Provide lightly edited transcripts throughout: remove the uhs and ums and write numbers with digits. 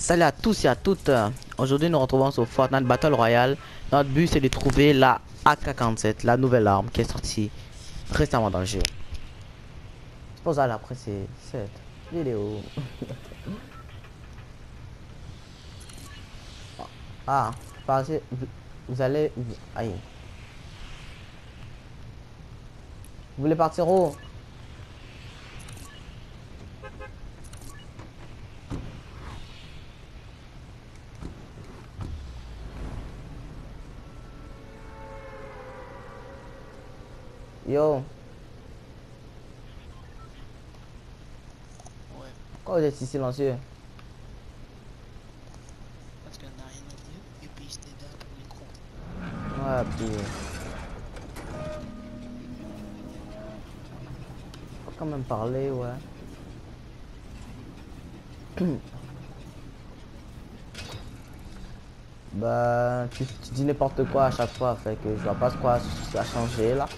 Salut à tous et à toutes. Aujourd'hui, nous retrouvons sur Fortnite Battle Royale. Notre but, c'est de trouver la AK-47, la nouvelle arme qui est sortie récemment dans le jeu. C'est pour ça après c'est cette vidéo. Ah, vous allez... Aïe. Vous voulez partir où? Yo, Ouais, pourquoi vous êtes si silencieux? parce qu'on n'a rien à dire et puis c'était là pour le micro. Ouais, puis... Faut quand même parler, ouais. Bah, tu dis n'importe quoi à chaque fois, fait que je vois pas quoi ça a changé là.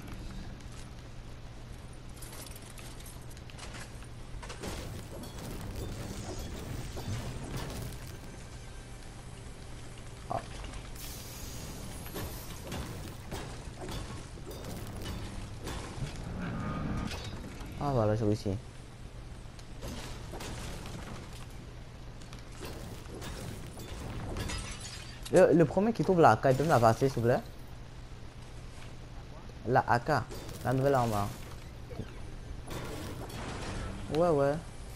Ah, ah voilà, j'ai réussi. Le premier qui trouve la AK, il peut me la passer, s'il vous plaît? La AK, la nouvelle arme. Ouais, ouais.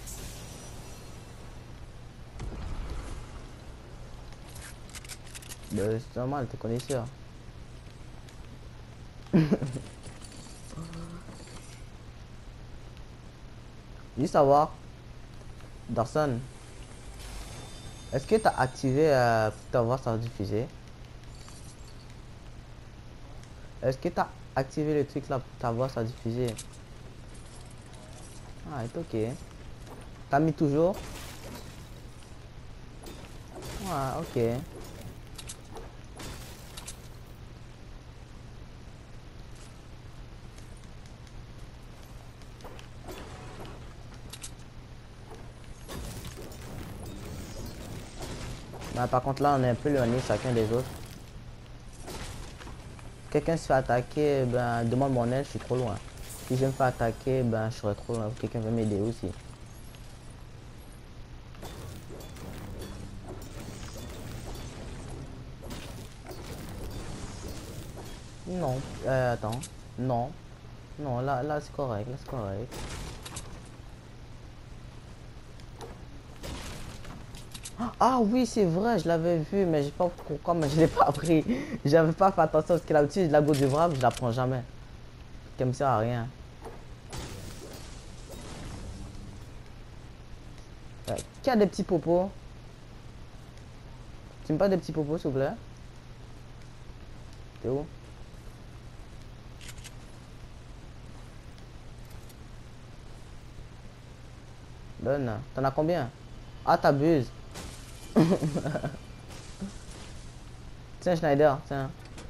C'est normal, t'es connaisseur. Juste savoir, Darson, est-ce que t'as activé pour ta voix sans diffuser? Non, Est-ce que t'as activé le truc là pour ta voix sans diffuser? ouais. Ah, c'est ok. T'as mis toujours? Ouais, ok. Bah, par contre, là, on est un peu éloigné chacun des autres. Quelqu'un se fait attaquer, ben, demande mon aide, je suis trop loin. Si je me fais attaquer, ben, je serai trop loin. Quelqu'un veut m'aider aussi. Non, attends. Non, non, là, c'est correct, là, c'est correct. Ah oui, c'est vrai, je l'avais vu, mais j'ai pas pourquoi, mais je l'ai pas pris. J'avais pas fait attention parce que l'habitude, la go du vrac, je la prends jamais. Qui me sert à rien. Qui a des petits popos? Tu me pas des petits popos, s'il vous plaît? T'es où? Donne. T'en as combien? Ah, t'abuses. Tiens, Schneider, tiens.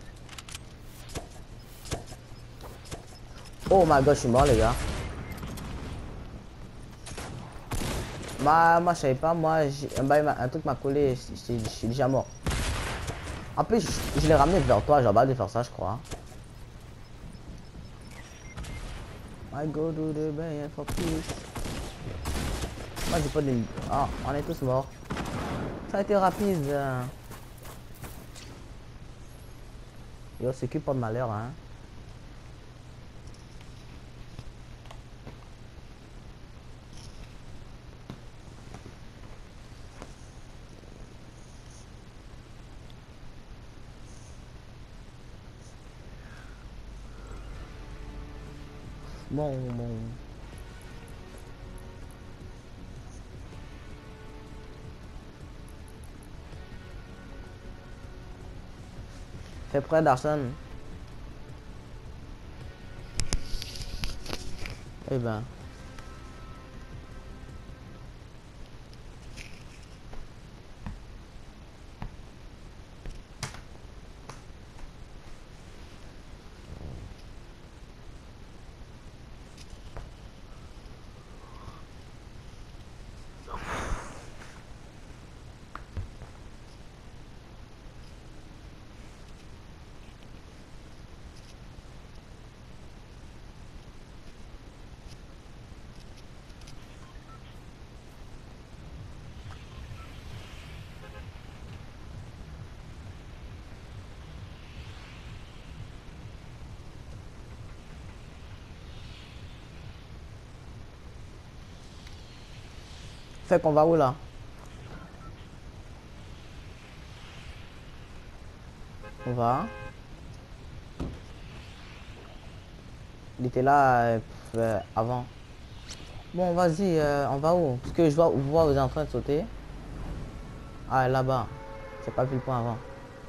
Oh my god, je suis mort, les gars. Moi, je savais pas, moi, un truc m'a collé, je suis déjà mort. En plus, je l'ai ramené vers toi, j'ai pas de faire ça, je crois. I go to the bay for peace. Moi, j'ai pas de... Ah, on est tous morts. Ça a été rapide. Yo, c'est qui porte malheur, hein. Bon. Fais près, Darson. Eh ben. Fait qu'on va où là? On va. Il était là avant. Bon, vas-y, on va où? Parce que je vois, vous êtes en train de sauter. Ah, là-bas. J'ai pas vu le point avant.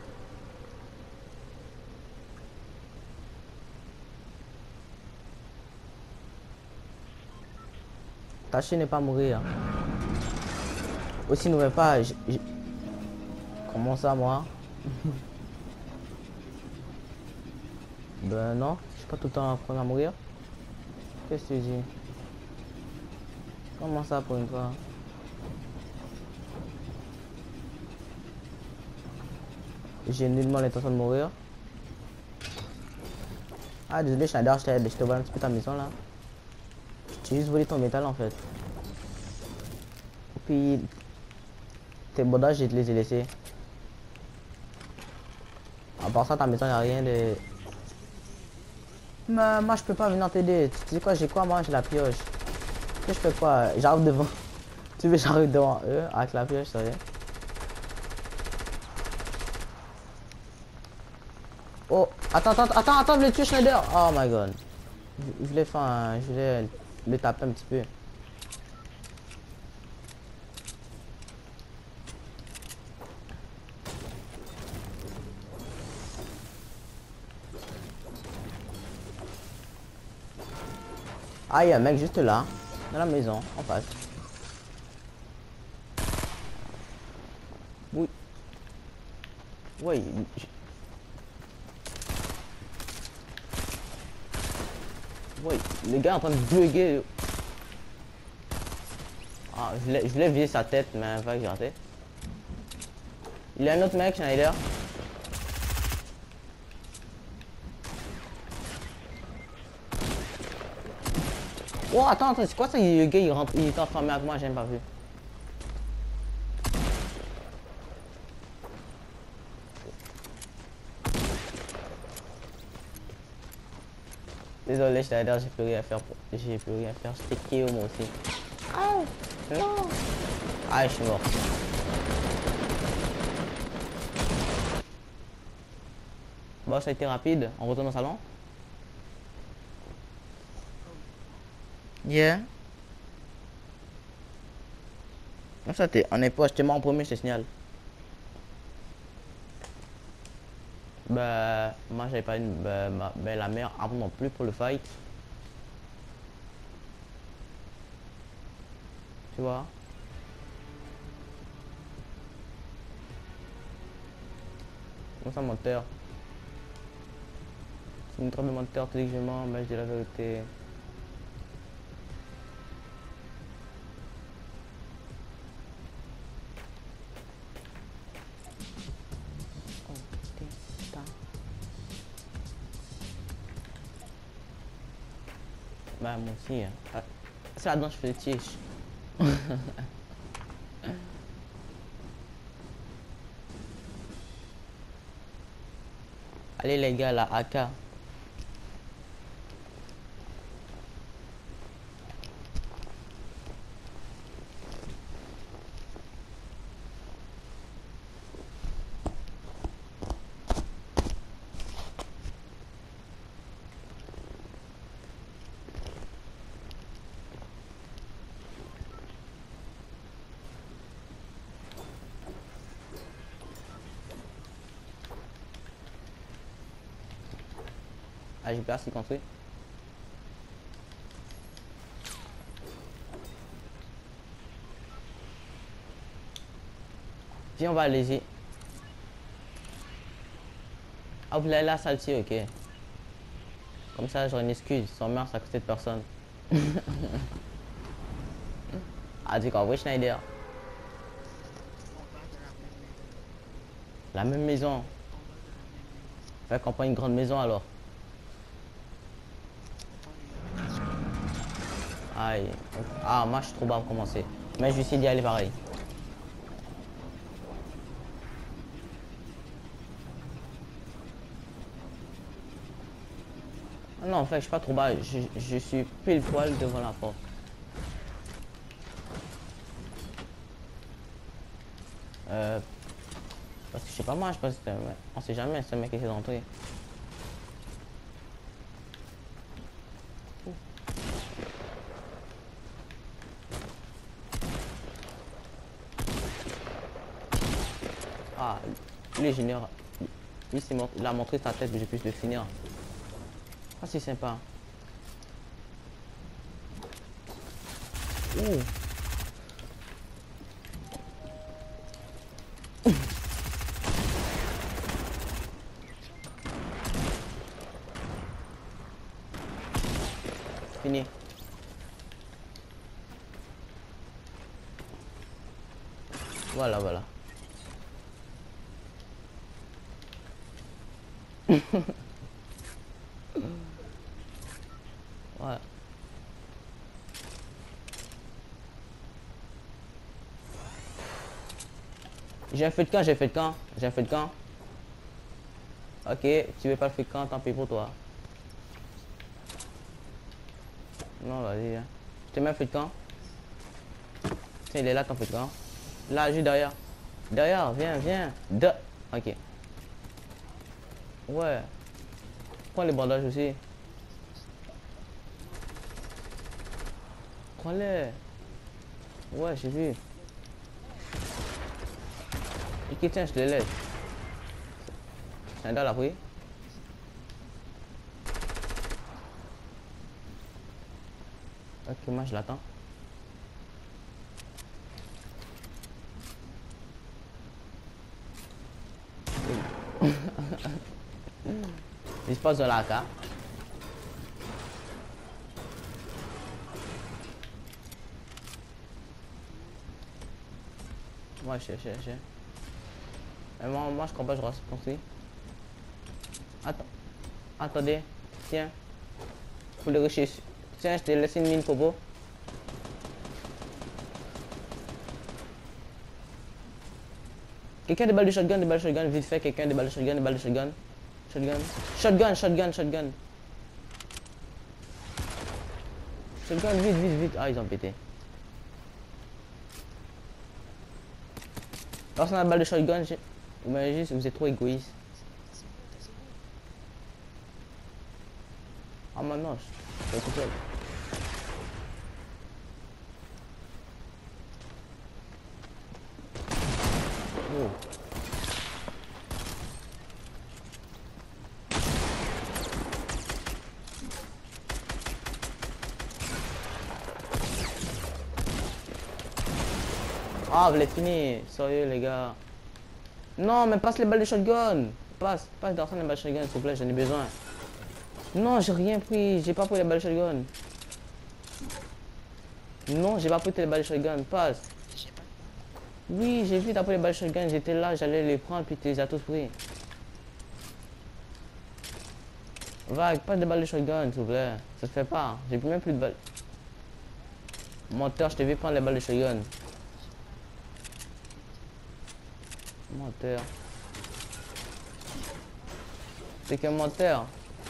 Tâchez ne pas mourir. Aussi, n'ouvrez pas. Comment ça, moi? Ben non, je suis pas tout le temps en train de mourir. Qu'est-ce que tu dis? Comment ça pour une fois? J'ai nullement l'intention de mourir. Ah désolé Schneider, je te vois un petit peu ta maison là. J'ai juste volé ton métal en fait. Puis tes bordages je te les ai laissés. À part ça ta maison y'a rien de... Mais moi je peux pas venir t'aider. Tu sais quoi, j'ai quoi moi? J'ai la pioche. Que je fais quoi? J'arrive devant. Tu veux j'arrive devant eux avec la pioche, c'est vrai. Oh, attends, je le tue Schneider. Oh my god. Je voulais faire je voulais le taper un petit peu. Ah, il y a un mec juste là, dans la maison, en face. Oui. Oui. Oui, le gars est en train de bugger. Ah, je voulais viser sa tête, mais enfin, j'ai raté. Il y a un autre mec, Schneider. Oh, attends, c'est quoi ça? Le gars, il rentre, il est enfermé avec moi, j'ai même pas vu. Désolé, Schneider, j'ai plus rien à faire. J'ai plus rien à faire. J'étais KO moi aussi. Ah, non. Ah, je suis mort. Bon, ça a été rapide. On retourne au salon. Yeah. Non, ça t'es. On est pas. J'étais mort en premier, je te signale. Bah, moi j'avais pas une. Bah, la meilleure arme non plus pour le fight. Tu vois? Comment ça, menteur? C'est une trame de menteur, tu dis que je mens, mais je dis la vérité. Oh, putain. Bah, moi aussi. Hein. Ah, c'est la danse fétiche. Allez, les gars, la AK. Ah, j'ai pas assez construit. Viens, on va aller-y. Ah, vous l'avez là, celle-ci, ok. Comme ça, j'aurai une excuse. Sans meurtre à côté de personne. Ah, tu comprends, Schneider. La même maison. Fait qu'on prend une grande maison alors. Aïe. Ah, moi je suis trop bas pour commencer. Mais je vais essayer d'y aller pareil. Non, en fait, je suis pas trop bas. Je suis pile poil devant la porte. Euh, parce que je sais pas moi, je pense que on sait jamais, c'est un mec qui essaie d'entrer. Ah, lui, j'ignore. Lui, il a montré sa tête, mais j'ai pu le finir. Ah, c'est sympa. Ouh. Fini. Voilà, voilà. Ouais. J'ai un feu de camp, j'ai un feu de camp, j'ai un feu de camp. Ok, tu veux pas le feu de camp, tant pis pour toi. Non, vas-y, hein. Je te mets un feu de camp. Tiens, il est là ton feu de camp. Là, juste derrière. Derrière, viens, viens. Ok. Ouais. Prends les bandages aussi. Prends-les. Ouais, j'ai vu. Ok, tiens, je te les laisse. C'est un dans la pris. Ok, moi je l'attends. Il se passe de la AK. Moi, je sais. Moi, je comprends, je reste pensé. Attends. Attendez. Tiens. Pour le rechercher. Tiens, je t'ai laissé une mine Kobo. Quelqu'un des balles de shotgun, vite fait, quelqu'un des balles de shotgun. Shotgun. Shotgun, vite. Ah, ils ont pété. Personne n'a de balle de shotgun, vous êtes trop égoïste. Ah, maintenant, je suis tout seul. Oh. Ah, vous l'avez fini. Sérieux, les gars. Non, mais passe les balles de shotgun. Passe d'argent les balles de shotgun, s'il vous plaît, j'en ai besoin. Non, j'ai rien pris. J'ai pas pris les balles de shotgun. Non, j'ai pas pris les balles de shotgun. Passe. J'ai pas de Oui, j'ai vu, t'as pris les balles de shotgun. J'étais là, j'allais les prendre, puis tu les as tous pris. Vague, pas de balles de shotgun, s'il vous plaît. Ça se fait pas. J'ai plus même plus de balles. Menteur, je t'ai vu prendre les balles de shotgun. Menteur. T'es qu'un menteur.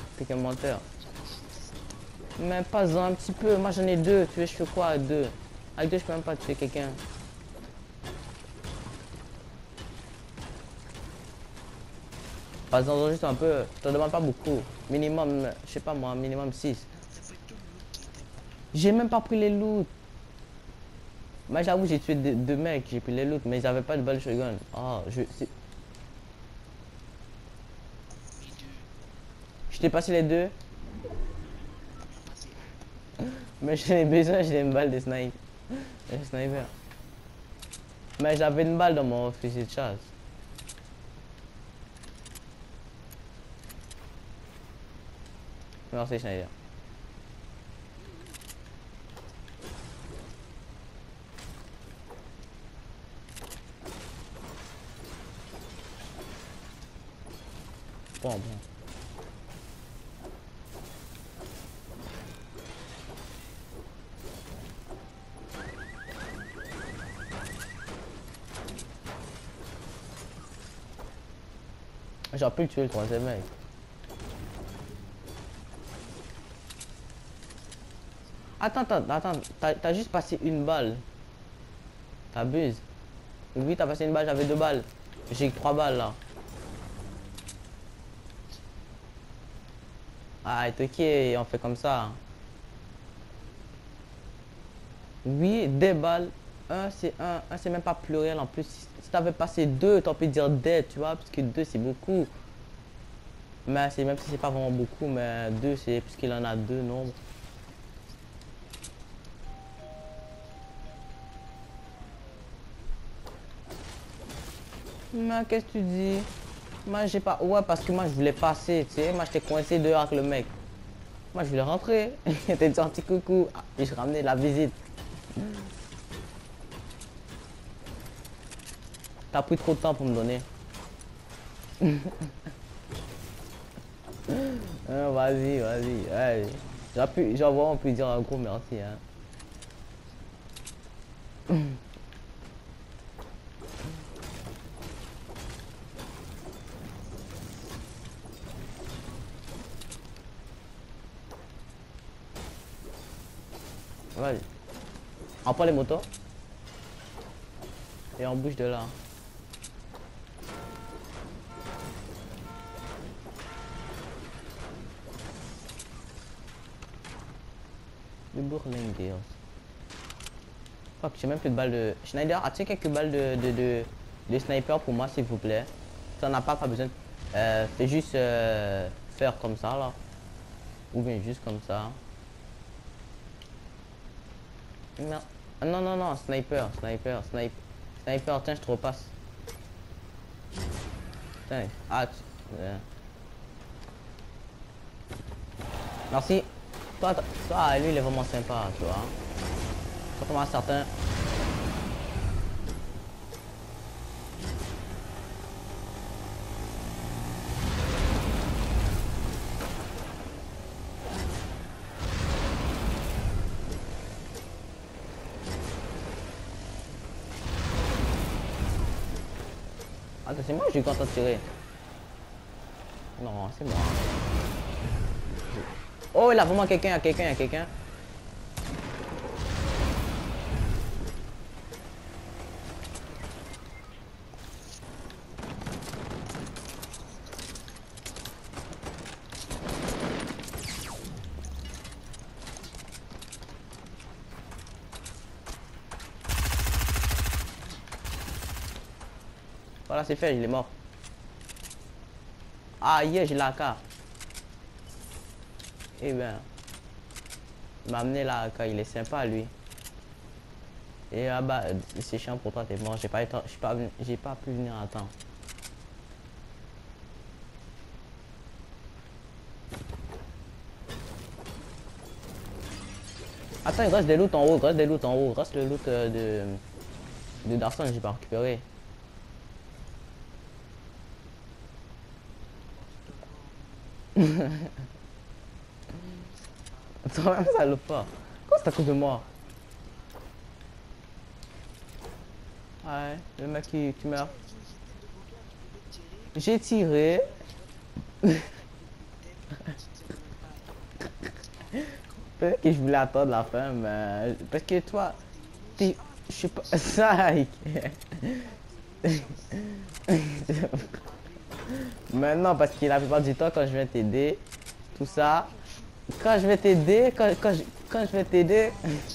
Mais pas un petit peu. Moi j'en ai deux. Tu veux, je fais quoi à deux? Avec deux, je peux même pas tuer quelqu'un. Pas en juste un peu. Je te demande pas beaucoup. Minimum, je sais pas moi, minimum 6. t'as fait tout le loot qui était bon. J'ai même pas pris les loots. Moi j'avoue, j'ai tué deux mecs. J'ai pris les loots, mais ils avaient pas de balles de shotgun. Ah, Et deux. je t'ai passé les deux. Moi, c'est Mais j'en ai besoin, j'ai une balle de snipe. Un sniper. Mais j'avais une balle dans mon fusil de chasse. Merci Schneider. Bon. J'aurais pu le tuer le troisième mec. Attends, t'as juste passé une balle. T'abuses. Oui, t'as passé une balle, j'avais 2 balles. J'ai que 3 balles là. Ah, ok, on fait comme ça. Oui, des balles. Un, c'est même pas pluriel en plus. Si t'avais passé 2, t'aurais pu dire des, tu vois, parce que 2 c'est beaucoup. Mais c'est même si c'est pas vraiment beaucoup, mais 2 c'est puisqu'il en a 2 nombres. Mais qu'est-ce que tu dis? Moi j'ai pas. Ouais, parce que moi je voulais passer, tu sais. Moi j'étais coincé dehors avec le mec. Moi je voulais rentrer. T'es dit un petit coucou. Ah, et je ramenais la visite. T'as pris trop de temps pour me donner. Vas-y, vas-y. Ouais. J'ai vraiment pu dire un gros merci. Hein. Vas-y. On prend les motos. Et on bouge de là. Le Burling Deals. Fuck, j'ai même plus de balles de. Schneider, as-tu quelques balles de sniper pour moi, s'il vous plaît? Si t'en as pas besoin. Fais juste faire comme ça là. Ou bien juste comme ça. Non, non, non, non, sniper, sniper, sniper. Sniper, tiens, je te repasse. Tiens, ah, merci. Toi, lui, il est vraiment sympa, tu vois. Contrairement à certains. Attends, c'est moi ou j'ai eu content de tirer? Non, c'est moi. Oh, il a vraiment quelqu'un, il y a quelqu'un, il y a quelqu'un. Voilà, c'est fait, il est mort. Ah, yeah, j'ai la AK. Eh ben, il m'a amené la AK, il est sympa, lui. Et ah bah, c'est chiant pour toi, t'es mort. J'ai pas pu venir à temps. Attends, il reste des loots en haut, il reste des loots en haut. Il reste le loot de Darson, j'ai pas récupéré. Toi-même, ça le pas. Quoi, c'est à cause de moi? Ouais, le mec qui meurt. J'ai tiré. Peut-être que je voulais attendre la fin, mais. Parce que toi, t'es. Je sais pas. Ça. Maintenant, parce que la plupart du temps, quand je vais t'aider, tout ça. Quand je vais t'aider, quand je vais t'aider.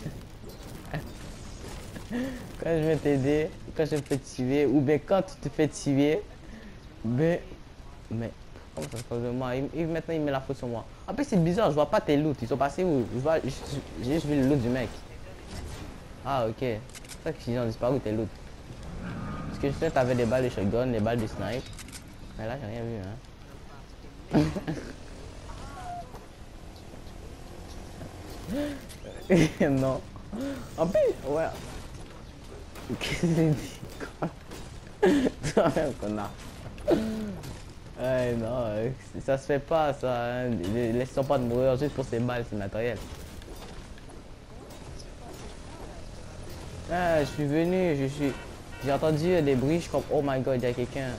Quand je vais t'aider, quand je te fais tuer, ou bien quand tu te fais tuer, mais comment ça se passe de moi? Maintenant il met la faute sur moi. En plus c'est bizarre, je vois pas tes loots, ils sont passés où? J'ai juste vu le loot du mec. Ah ok, c'est ça qu'ils ont disparu tes loots. Parce que je sais que t'avais des balles de shotgun, des balles de snipe. Mais là j'ai rien vu hein. Non. En plus, ouais. Qu'est-ce que tu dis quoi? Toi-même connard. Ouais, non, ça se fait pas ça, hein. Laissons pas de mourir juste pour ces balles, c'est matériel. Ah, je suis venu, j'ai entendu des bruits, je suis comme, oh my god, il y a quelqu'un.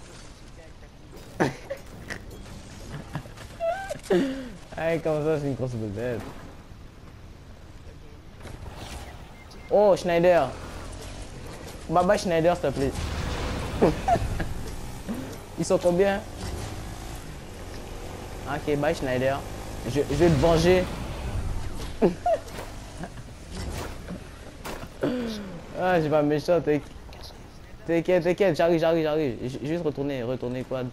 Hey, comme ça, c'est une grosse bébête. Oh, Schneider. Baba Schneider, s'il te plaît. Ils sont combien? Ok, bye Schneider. Je vais te venger. Ah, j'ai pas méchant, t'inquiète, j'arrive. Juste retourner quoi.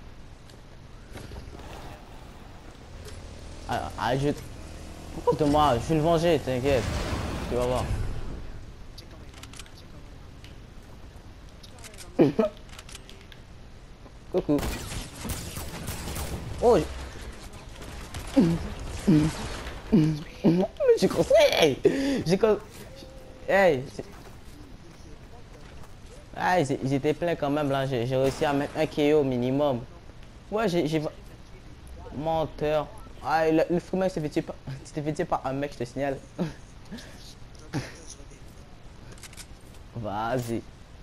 Je... Pourquoi de moi? Je vais le venger, t'inquiète. Tu vas voir. Coucou. Oh, j'ai construit. J'ai construit. Hey. Ah, j'étais plein quand même là. J'ai réussi à mettre un KO au minimum. Ouais, j'ai. Menteur. Ah, le fromage s'est fait tuer par un mec, je te signale. Vas-y.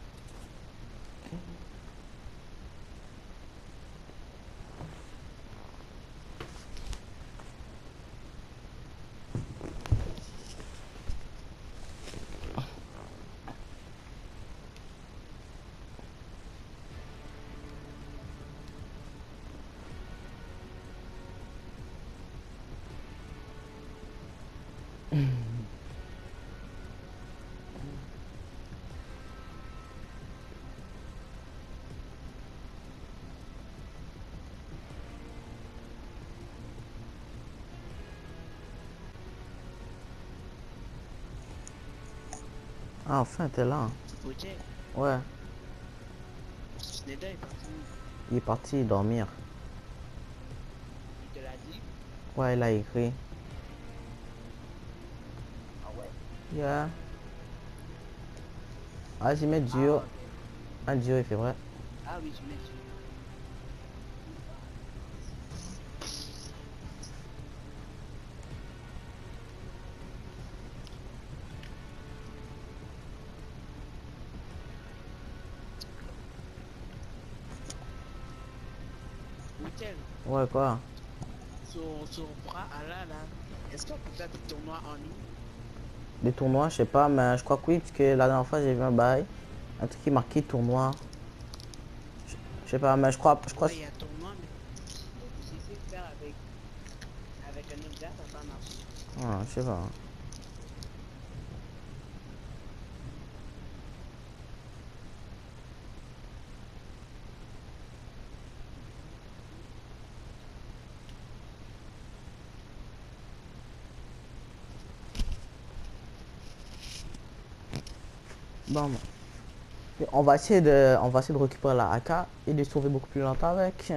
Ah, enfin, t'es là. Ok. Ouais, Schneider est parti. il est parti dormir. Il te l'a dit. Ouais, il a écrit. Ah ouais. Yeah. Vas-y, mets duo. Un duo, il fait vrai. Ah oui, je mets du. Nickel. Ouais, quoi? Sur bras à là. Est-ce qu'on peut faire des tournois en ligne? Des tournois, je sais pas, mais je crois que oui, parce que la dernière fois, j'ai vu un bail. Un truc qui est marqué tournoi. Je sais pas, mais je crois. Ouais, il y a tournoi, mais j'ai essayé de faire avec un autre gars, ça n'a pas marché. Ah, je sais pas. Bon, on va essayer de récupérer la AK et de sauver beaucoup plus longtemps avec.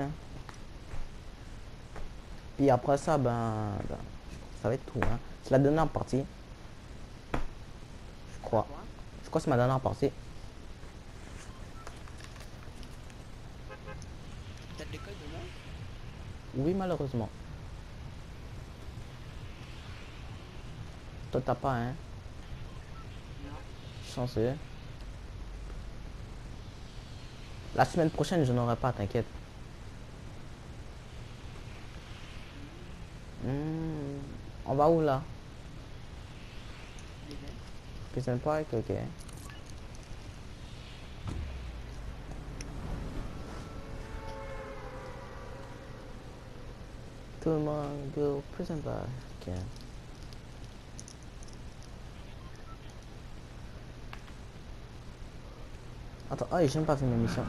Puis après ça, ça va être tout, hein. C'est la dernière partie, je crois. Quoi? Je crois que c'est ma dernière partie. T'as de l'école demain? Oui, malheureusement. Toi, t'as pas, hein. Non. Chanceux. La semaine prochaine, je n'aurai pas, t'inquiète. On va où là? Demain. Prison Park, ok. Tout le monde go Prison Park. Ok. Attends, oh, j'ai même pas vu mes missions.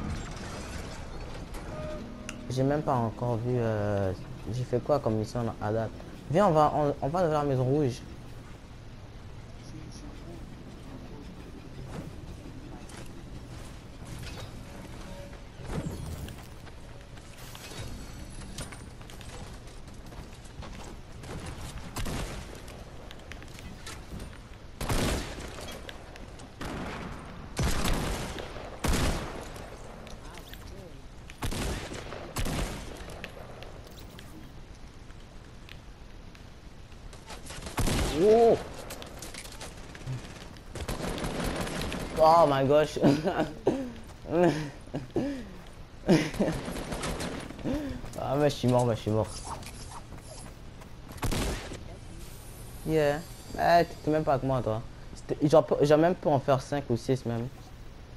J'ai même pas encore vu. J'ai fait quoi comme mission à date? Viens, on va vers la maison rouge. C'est bon. Oh! Oh my gosh! Ah, mais je suis mort, Yeah. Eh, t'es même pas avec moi, toi. Genre, même pu en faire 5 ou 6 même.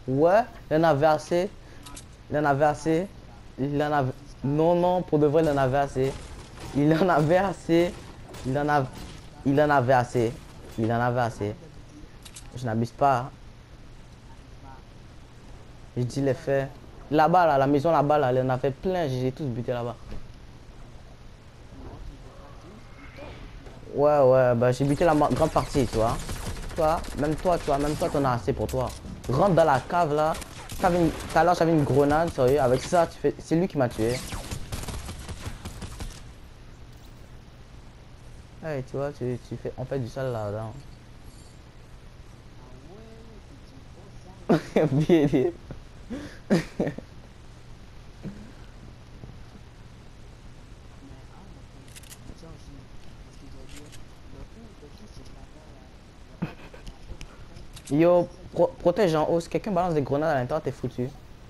Ouais, il en avait assez. Il en avait assez. Il en avait... Non, non, pour de vrai, il en avait assez. Il en avait assez. Il en a... Il en avait assez. Il en avait assez. Je n'abuse pas. Je dis les faits. Là-bas, là, la maison là-bas, là, il en avait plein. J'ai tous buté là-bas. Ouais, ouais, bah j'ai buté la grande partie, tu vois. Toi, tu vois, même toi, t'en as assez pour toi. Rentre dans la cave là. Tout à l'heure, j'avais une grenade, sérieux. Avec ça, tu fais... c'est lui qui m'a tué. Hey, tu vois, tu fais... On fait du sale là-dedans. Bien, bien. Yo, protège en haut. Si quelqu'un balance des grenades à l'intérieur, t'es foutu.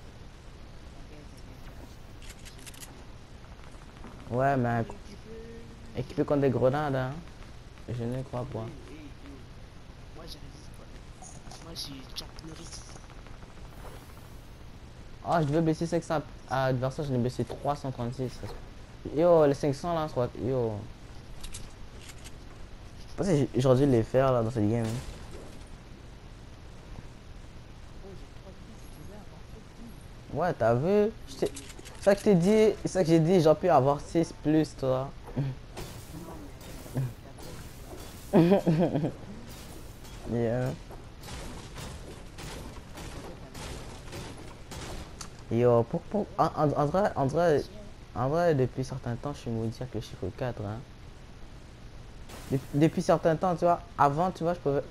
Ouais, mais équipé contre des grenades, hein. Je ne crois pas. Moi, j'ai résiste pas. Moi, j'ai Jack Norris. Ah, je devais baisser 500 à adversaire, je l'ai baissé 336. Yo, les 500 là, yo. Je pense que j'aurais dû les faire là dans cette game. Ouais, t'as vu? C'est ça que je t'ai dit, c'est ça que j'ai dit, j'aurais pu avoir 6 plus, toi. Yeah. Yo, en vrai, depuis certains temps, je suis maudit avec le chiffre 4, hein. Depuis certains temps, tu vois, avant, tu vois, je pouvais...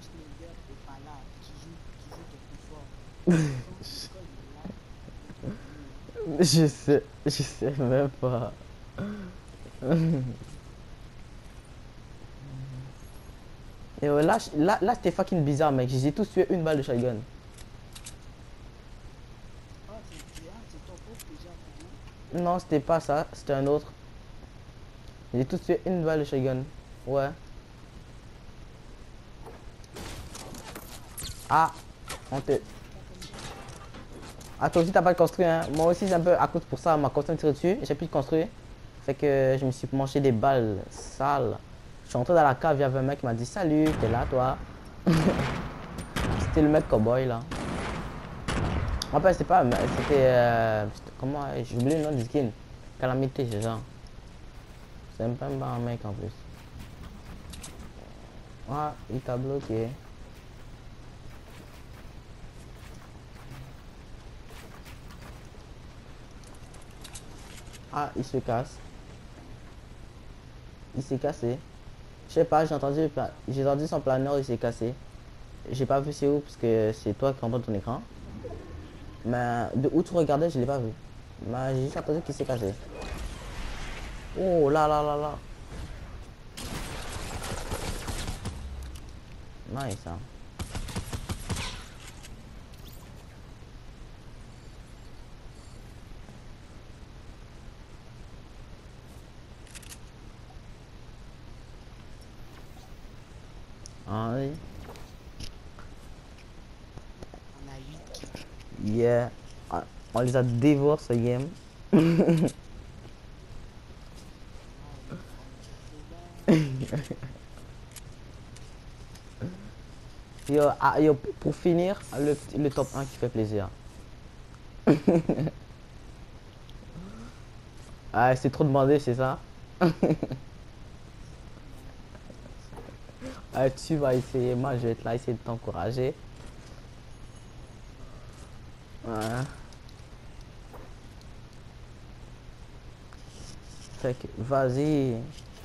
je sais même pas. Yo, là c'était fucking bizarre, mec. J'ai tous tué une balle de shotgun. Non, c'était pas ça, c'était un autre. J'ai tous tué une balle de shotgun. Ouais. Ah, on te... Ah, toi aussi, t'as pas construit, hein. Moi aussi, c'est un peu à cause pour ça, ma constant tiré dessus. J'ai plus de construire. Fait que je me suis mangé des balles sales. Je suis rentré dans la cave, il y avait un mec qui m'a dit salut, t'es là, toi. C'était le mec cowboy, là. En fait, c'était pas. C'était. Comment. J'ai oublié le nom du skin. Calamité, c'est ça. C'est même pas un mec en plus. Ah, il t'a bloqué. Ah, il se casse. Il s'est cassé. Je sais pas, j'ai entendu son planeur, il s'est cassé. J'ai pas vu c'est où parce que c'est toi qui envoie ton écran. Mais de où tu regardais, je l'ai pas vu. Mais j'ai juste entendu qu'il s'est cassé. Oh là là là là. Nice, hein. Ah oui. On a 8 kills. Yeah. Ah, on les a dévorés ce game. Yo, ah, yo, pour finir, le top 1 qui fait plaisir. Ah, c'est trop demandé, c'est ça? Ah, tu vas essayer, moi je vais être là, essayer de t'encourager. Ouais. Fait que, vas-y.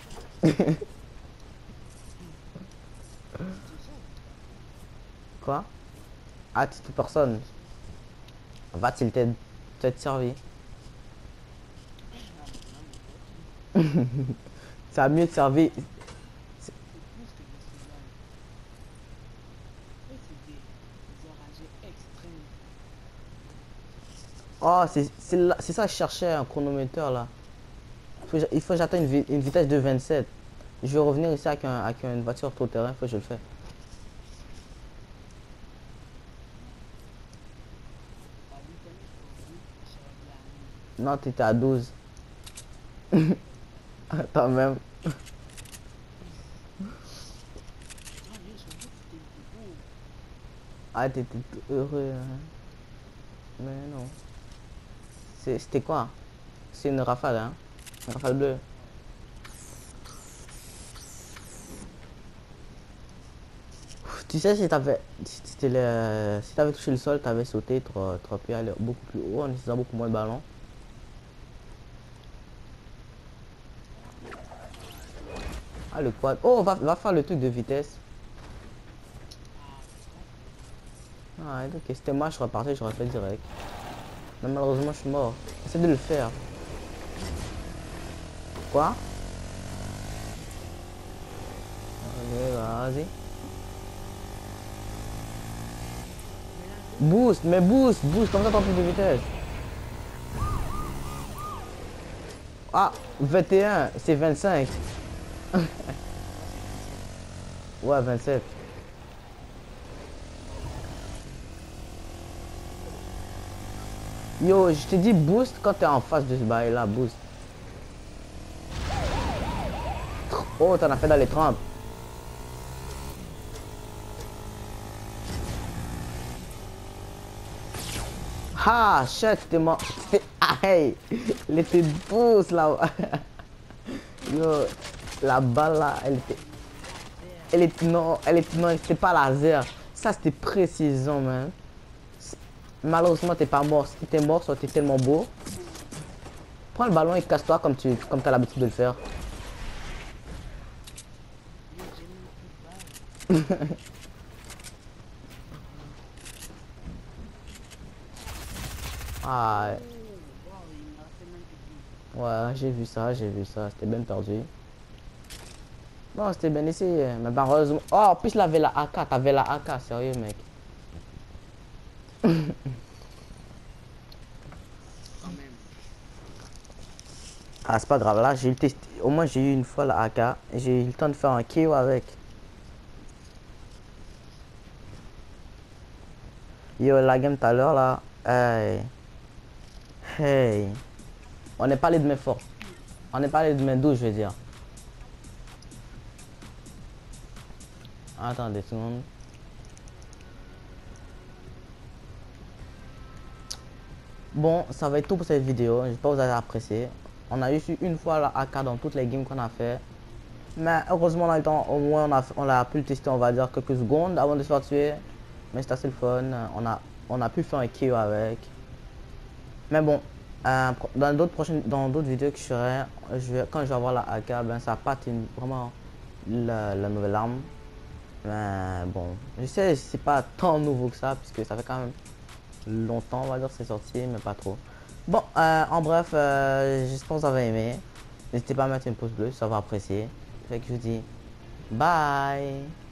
Quoi? Ah, toute personne. Va-t-il t'être servi? Ça a mieux te servir. Oh, c'est ça que je cherchais, un chronomètre là. Il faut que j'atteigne une vitesse de 27. Je vais revenir ici avec une voiture tout terrain, il faut que je le fasse. Non, t'étais à 12. Attends même. Ah, yo, son but, t'es beau. Ah, t'étais tout heureux, hein. Mais non. C'était quoi? C'est une rafale, hein? Une rafale bleue. Ouais. Tu sais, si t'avais touché le sol, t'avais sauté, t'aurais pu aller beaucoup plus haut en utilisant beaucoup moins de ballons. Ah, le quad. Oh, va faire le truc de vitesse. Ah, d'accord. Ah, ok, c'était moi, je serais parti, j'aurais fait direct. Mais malheureusement, je suis mort. Essaie de le faire. Quoi? Allez, vas-y. Mais là, go. Boost, mais boost, comme ça t'as plus de vitesse. Ah, 21, c'est 25. Moi, c'est 27. Ouais, 27. Yo, je t'ai dit boost quand t'es en face de ce bail là, boost. Oh, t'en as fait dans les 30. Ah, shit, t'es mort. Ah, hey, il était boost là. Yo, la balle là, Laser. elle était, non, non, c'était pas laser. Ça, c'était précision, man. Malheureusement, t'es pas mort. Si t'es mort, soit t'es tellement beau. Prends le ballon et casse-toi comme t'as l'habitude de le faire. Yo, j'ai même plus de balles. Ah, Oh, wow, il me restait même plus de vie. ouais, j'ai vu ça. C'était bien perdu. Non, c'était bien essayé. Mais malheureusement. Oh, en plus, il avait la AK. T'avais la AK, sérieux, mec. Quand même. Ah, c'est pas grave. Là, j'ai eu le test. Au moins, j'ai eu une fois la AK. Et j'ai eu le temps de faire un KO avec. Yo, la game tout à l'heure, là. Hey. Hey. On n'est pas allé de mes forces. On n'est pas allé de mes 12, je veux dire. Attendez une seconde. Bon, ça va être tout pour cette vidéo. J'espère que vous avez apprécié. On a eu une fois la AK dans toutes les games qu'on a fait. Mais heureusement, on a eu le temps. Au moins, on a pu le tester, on va dire, quelques secondes avant de se faire tuer. Mais c'est assez le fun. On a pu faire un KO avec. Mais bon, dans d'autres vidéos que je ferai, quand je vais avoir la AK, ben ça part vraiment la nouvelle arme. Mais bon, je sais, c'est pas tant nouveau que ça, puisque ça fait quand même longtemps, on va dire, que c'est sorti, mais pas trop. Bon, en bref, j'espère que vous avez aimé. N'hésitez pas à mettre un pouce bleu si ça va apprécier. Fait que je vous dis bye.